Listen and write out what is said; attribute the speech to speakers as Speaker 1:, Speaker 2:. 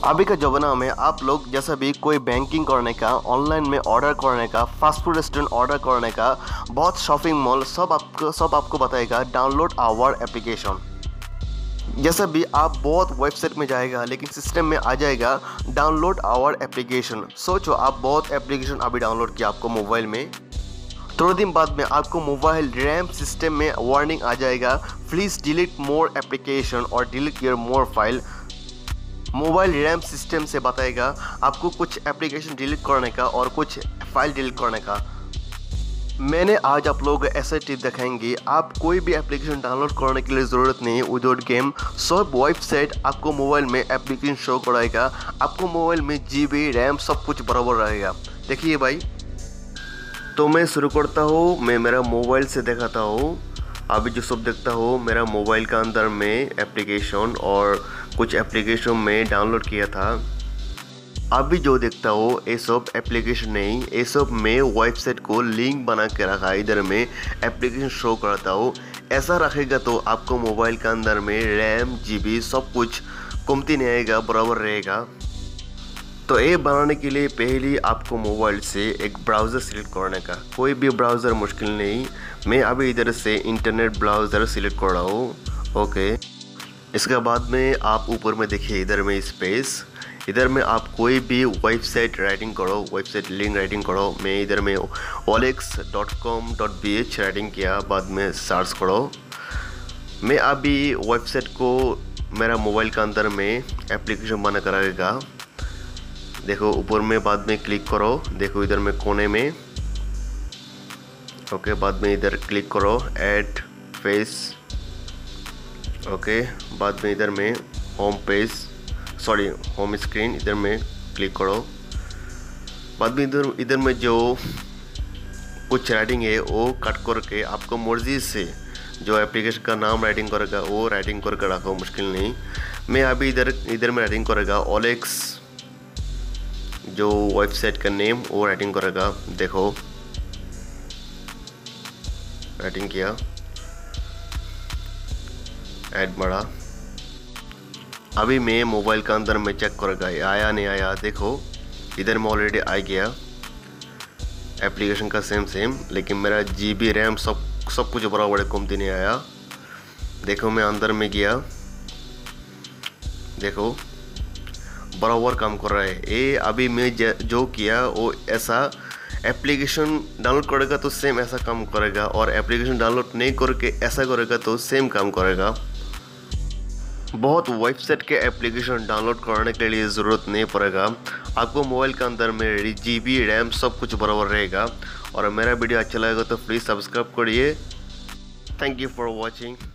Speaker 1: अभी का ज़माना में आप लोग जैसा भी कोई बैंकिंग करने का, ऑनलाइन में ऑर्डर करने का, फास्ट फूड रेस्टोरेंट ऑर्डर करने का, बहुत शॉपिंग मॉल सब आपको बताएगा डाउनलोड आवर एप्लीकेशन। जैसा भी आप बहुत वेबसाइट में जाएगा लेकिन सिस्टम में आ जाएगा डाउनलोड आवर एप्लीकेशन। सोचो आप बहुत एप्लीकेशन अभी डाउनलोड किया आपको मोबाइल में, थोड़े दिन बाद में आपको मोबाइल रैम सिस्टम में वार्निंग आ जाएगा प्लीज़ डिलीट मोर एप्लीकेशन और delete your more file. Mobile RAM system से बताएगा आपको कुछ एप्लीकेशन डिलीट करने का और कुछ फाइल डिलीट करने का। मैंने आज आप लोगों को ऐसे टिप दिखाएंगे, आप कोई भी एप्लीकेशन डाउनलोड करने के लिए ज़रूरत नहीं है। विदाउट गेम सब वेबसाइट आपको मोबाइल में एप्लीकेशन शो कराएगा, आपको मोबाइल में GB रैम सब कुछ बराबर रहेगा। देखिए भाई, तो मैं शुरू करता हूँ, मैं मेरा मोबाइल से दिखाता हूँ। अभी जो सब देखता हूँ मेरा मोबाइल का अंदर में एप्लीकेशन और कुछ एप्लीकेशन में डाउनलोड किया था। अभी जो देखता हो ये सब एप्लीकेशन नहीं, ये सब में वेबसाइट को लिंक बना के रखा है, इधर में एप्लीकेशन शो करता हो। ऐसा रखेगा तो आपको मोबाइल के अंदर में रैम GB सब कुछ कमती नहीं आएगा, बराबर रहेगा। तो ये बनाने के लिए पहले आपको मोबाइल से एक ब्राउज़र सिलेक्ट करने का, कोई भी ब्राउज़र मुश्किल नहीं। मैं अभी इधर से इंटरनेट ब्राउज़र सिलेक्ट कर रहा हूँ। ओके, इसके बाद में आप ऊपर में देखिए इधर में स्पेस, इधर में आप कोई भी वेबसाइट राइटिंग करो, वेबसाइट लिंक राइटिंग करो। मैं इधर में olex.com.bh राइटिंग किया, बाद में सर्च करो। मैं अभी वेबसाइट को मेरा मोबाइल के अंदर में एप्लीकेशन बना कर रहेगा। देखो ऊपर में, बाद में क्लिक करो, देखो इधर में कोने में। ओके, बाद में इधर क्लिक करो ऐड फेस। ओके, बाद में इधर में home page, sorry home screen, इधर में क्लिक करो। बाद में इधर में जो कुछ राइटिंग है वो कट करके आपको मर्जी से जो एप्लीकेशन का नाम राइटिंग करेगा वो राइटिंग करके रखो, मुश्किल नहीं। मैं अभी इधर में राइटिंग करेगा olex, जो वेबसाइट का नेम वो राइटिंग करेगा। देखो राइटिंग किया, ऐड बढ़ा। अभी मैं मोबाइल का अंदर में चेक करेगा आया नहीं आया। देखो इधर में ऑलरेडी आ गया एप्लीकेशन का सेम, लेकिन मेरा GB रैम सब कुछ बराबर है, कमती नहीं आया। देखो मैं अंदर में गया, देखो बराबर काम कर रहा है ये। अभी मैं जो किया वो ऐसा, एप्लीकेशन डाउनलोड करेगा तो सेम ऐसा काम करेगा, और एप्लीकेशन डाउनलोड नहीं करके ऐसा करेगा तो सेम काम करेगा। बहुत वेबसाइट के एप्लीकेशन डाउनलोड करने के लिए ज़रूरत नहीं पड़ेगा, आपको मोबाइल के अंदर में GB रैम सब कुछ बराबर रहेगा। और मेरा वीडियो अच्छा लगेगा तो प्लीज़ सब्सक्राइब करिए। Thank you for watching.